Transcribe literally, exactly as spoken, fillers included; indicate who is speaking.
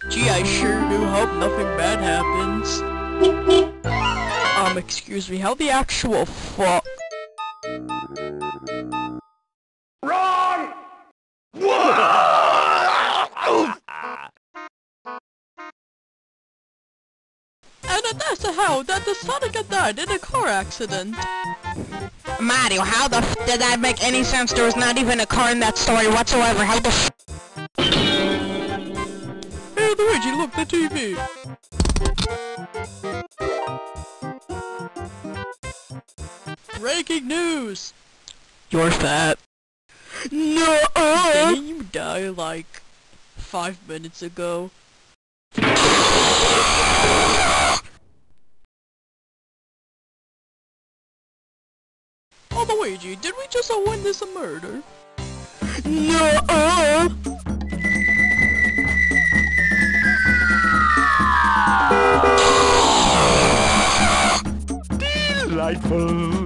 Speaker 1: Gee, I sure do hope nothing bad happens. Um, excuse me, how the actual fuck?
Speaker 2: Wrong!
Speaker 1: And that's how that the Sonic died in a car accident.
Speaker 3: Mario, how the f did that make any sense? There was not even a car in that story whatsoever. How the f-
Speaker 1: Hey Luigi, look, the T V! Breaking news! You're fat. No! Didn't you die like five minutes ago? Oh Luigi, did we just win this a murder? No!
Speaker 2: Delightful.